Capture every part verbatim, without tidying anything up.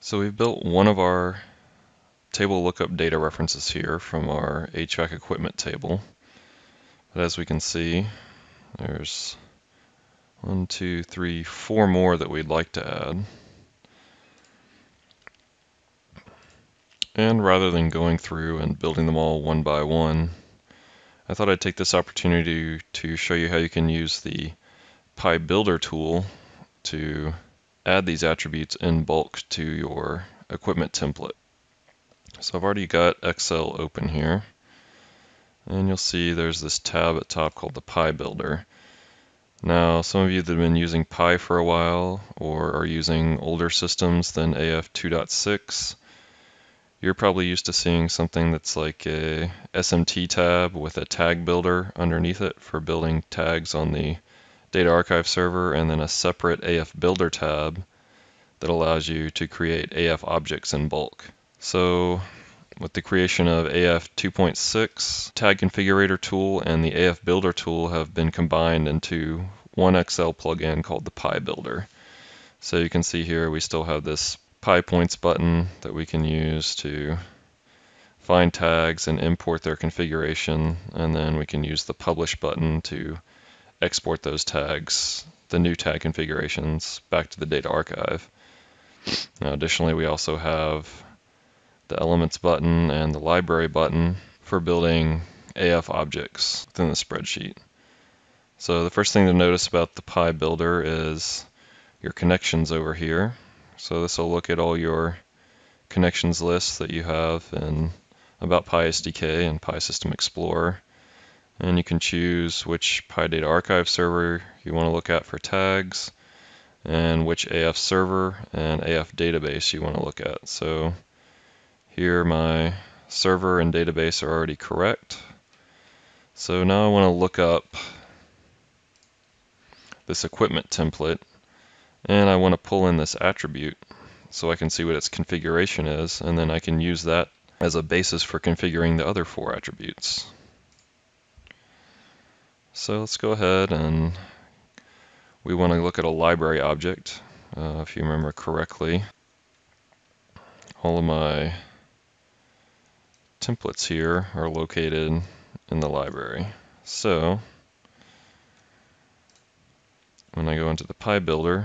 So we've built one of our table lookup data references here from our H V A C equipment table. But as we can see, there's one, two, three, four more that we'd like to add. And rather than going through and building them all one by one, I thought I'd take this opportunity to show you how you can use the PyBuilder tool to add these attributes in bulk to your equipment template. So I've already got Excel open here, and you'll see there's this tab at top called the PyBuilder. Now, some of you that have been using Py for a while or are using older systems than A F two point six, you're probably used to seeing something that's like a S M T tab with a tag builder underneath it for building tags on the data archive server, and then a separate A F Builder tab that allows you to create A F objects in bulk. So with the creation of A F two point six, Tag Configurator tool and the A F Builder tool have been combined into one Excel plugin called the PyBuilder. So you can see here we still have this PyPoints button that we can use to find tags and import their configuration, and then we can use the Publish button to export those tags, the new tag configurations, back to the data archive. Now, additionally, we also have the Elements button and the Library button for building A F objects within the spreadsheet. So the first thing to notice about the PyBuilder is your connections over here. So this will look at all your connections lists that you have in About PySDK and PySystem Explorer. And you can choose which PyData archive server you want to look at for tags, and which A F server and A F database you want to look at. So here my server and database are already correct. So now I want to look up this equipment template, and I want to pull in this attribute so I can see what its configuration is, and then I can use that as a basis for configuring the other four attributes. So let's go ahead, and we want to look at a library object. Uh, if you remember correctly, all of my templates here are located in the library. So when I go into the PyBuilder,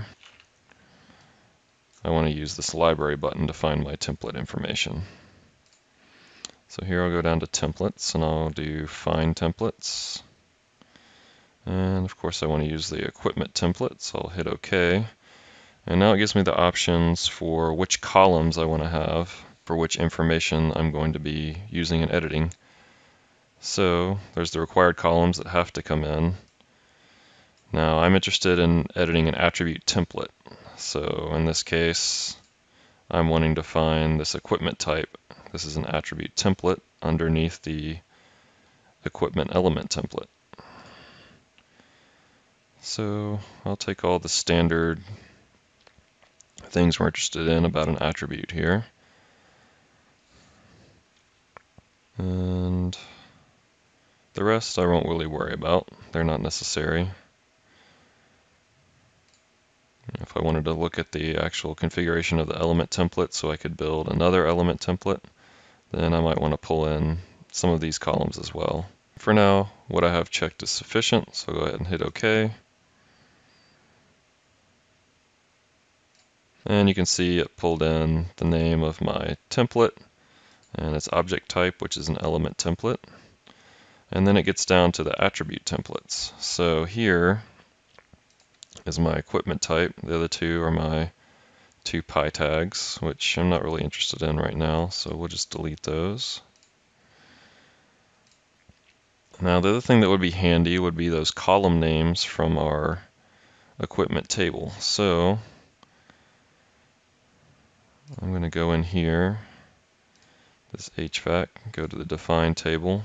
I want to use this library button to find my template information. So here I'll go down to templates and I'll do find templates. And of course I want to use the equipment template, so I'll hit OK. And now it gives me the options for which columns I want to have for which information I'm going to be using in editing. So there's the required columns that have to come in. Now I'm interested in editing an attribute template. So in this case, I'm wanting to find this equipment type. This is an attribute template underneath the equipment element template. So I'll take all the standard things we're interested in about an attribute here. And the rest I won't really worry about. They're not necessary. If I wanted to look at the actual configuration of the element template so I could build another element template, then I might want to pull in some of these columns as well. For now, what I have checked is sufficient, so I'll go ahead and hit OK. And you can see it pulled in the name of my template and its object type, which is an element template. And then it gets down to the attribute templates. So here is my equipment type. The other two are my two Py tags, which I'm not really interested in right now, so we'll just delete those. Now the other thing that would be handy would be those column names from our equipment table. So I'm going to go in here, this H V A C, go to the define table,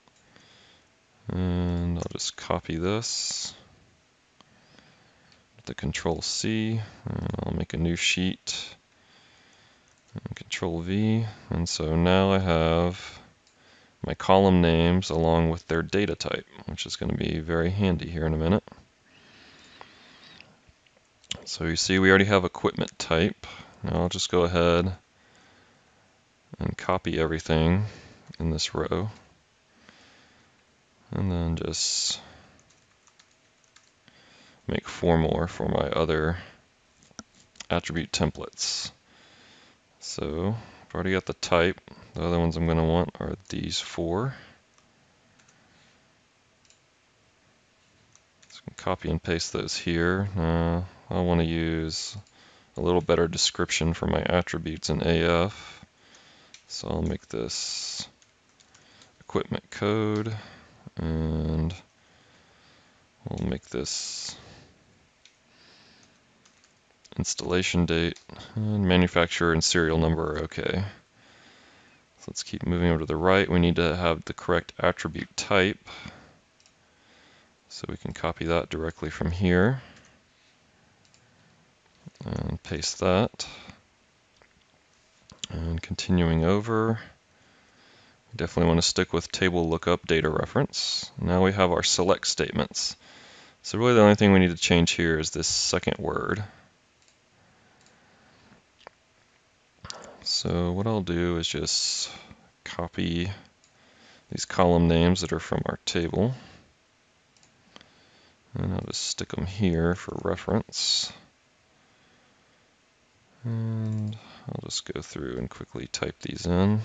and I'll just copy this with the control C, and I'll make a new sheet, and control V, and so now I have my column names along with their data type, which is going to be very handy here in a minute. So you see we already have equipment type, Now I'll just go ahead and copy everything in this row, and then just make four more for my other attribute templates. So I've already got the type. The other ones I'm going to want are these four. So I can copy and paste those here. Now I want to use a little better description for my attributes in A F. So I'll make this equipment code, and we'll make this installation date, and manufacturer and serial number are okay. So let's keep moving over to the right. We need to have the correct attribute type. So we can copy that directly from here and paste that. And continuing over, we definitely want to stick with table lookup data reference. Now we have our select statements. So really the only thing we need to change here is this second word. So what I'll do is just copy these column names that are from our table, and I'll just stick them here for reference. And I'll just go through and quickly type these in.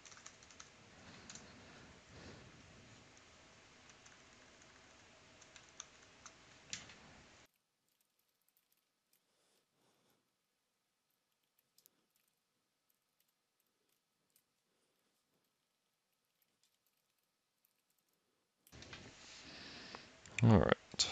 All right,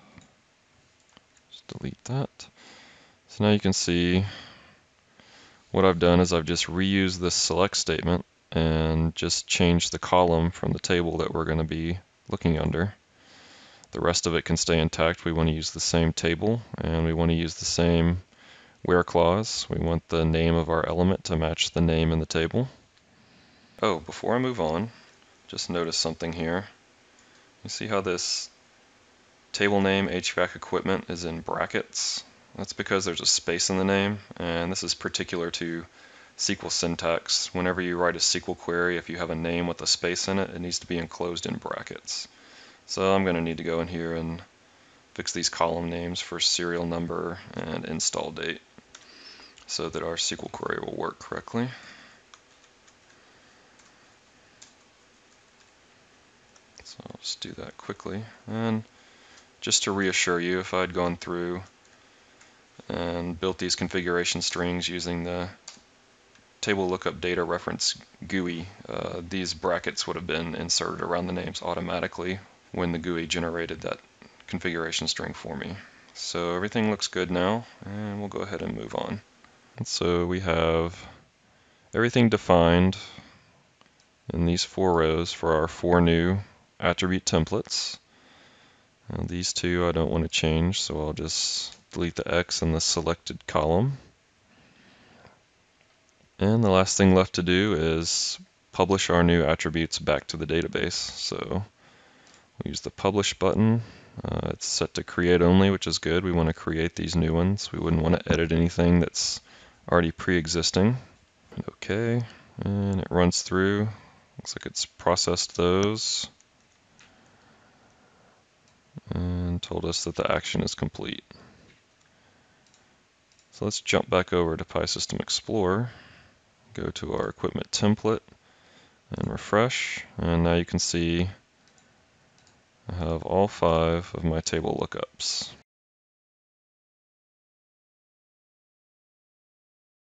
just delete that. So now you can see what I've done is I've just reused this select statement and just changed the column from the table that we're going to be looking under. The rest of it can stay intact. We want to use the same table, and we want to use the same where clause. We want the name of our element to match the name in the table. Oh, before I move on, just notice something here. You see how this table name H V A C equipment is in brackets? That's because there's a space in the name, and this is particular to S Q L syntax. Whenever you write a S Q L query, if you have a name with a space in it, it needs to be enclosed in brackets. So I'm going to need to go in here and fix these column names for serial number and install date so that our S Q L query will work correctly. So I'll just do that quickly. And just to reassure you, if I'd gone through and built these configuration strings using the table lookup data reference G U I, uh, these brackets would have been inserted around the names automatically when the G U I generated that configuration string for me. So everything looks good now, and we'll go ahead and move on. And so we have everything defined in these four rows for our four new attribute templates. Now these two I don't want to change, so I'll just delete the X in the selected column. And the last thing left to do is publish our new attributes back to the database. So we'll use the publish button. Uh, it's set to create only, which is good. We want to create these new ones. We wouldn't want to edit anything that's already pre-existing. Okay, and it runs through. Looks like it's processed those and told us that the action is complete. So let's jump back over to PySystem Explorer, go to our equipment template and refresh, and now you can see I have all five of my table lookups.